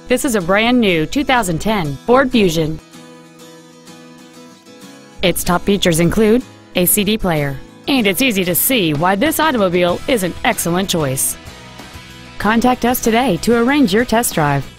This is a brand new 2010 Ford Fusion. Its top features include a CD player, and it's easy to see why this automobile is an excellent choice. Contact us today to arrange your test drive.